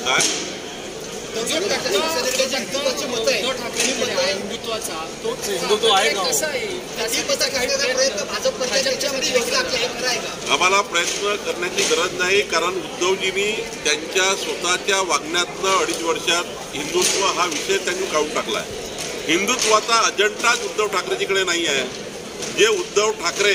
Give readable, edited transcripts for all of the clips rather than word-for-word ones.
काय हिंदुत्व आहे का? आम्हाला प्रयत्न करण्याची गरज नाही, कारण उद्धवजींनी त्यांच्या स्वतःच्या वागण्यातनं 2.5 वर्षात हिंदुत्व हा विषय त्यांनी काढून टाकला आहे. हिंदुत्वाचा अजेंडाच उद्धव ठाकरेजीकडे नाही आहे. जे उद्धव ठाकरे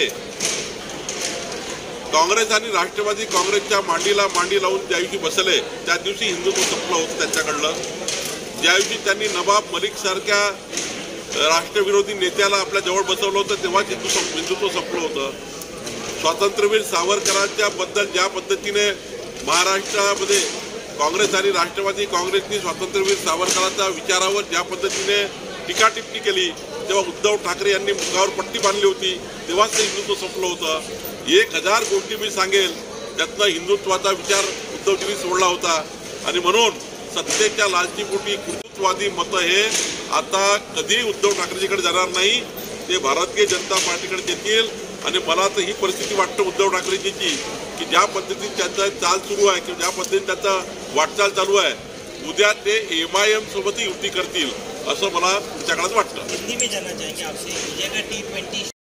काँग्रेस आणि राष्ट्रवादी काँग्रेसच्या मांडीला मांडी लावून ज्या दिवशी बसले त्या दिवशी हिंदुत्व संपलं होतं त्यांच्याकडलं. ज्या दिवशी त्यांनी नवाब मलिक सारख्या राष्ट्रविरोधी नेत्याला आपल्या जवळ बसवलं होतं तेव्हा हिंदुत्व संपलं होतं. स्वातंत्र्यवीर सावरकरांच्या बद्दल ज्या पद्धतीने महाराष्ट्रामध्ये काँग्रेस आणि राष्ट्रवादी काँग्रेसनी स्वातंत्र्यवीर सावरकरांच्या विचारावर ज्या पद्धतीने टीका टिप्पणी केली तेव्हा उद्धव ठाकरे यांनी मुखावर पट्टी बांधली होती तेव्हाच ते हिंदुत्व संपलं होतं. 1000 गोष्टी मी सांगेल त्यातनं हिंदुत्वाचा विचार उद्धवजींनी सोडला होता. आणि म्हणून सत्तेच्या लालचीपोटी हिंदुत्ववादी मतं हे आता कधी उद्धव ठाकरेजीकडे जाणार नाही, ते भारतीय जनता पार्टीकडे येतील. आणि मला तर ही परिस्थिती वाटतं उद्धव ठाकरेजीची की ज्या पद्धतीने त्यांचा चाल सुरू आहे किंवा ज्या पद्धतीने त्यांचा वाटचाल चालू आहे उद्या ते MIM सोबतही युती करतील असं मला पुढच्या काळात वाटतं.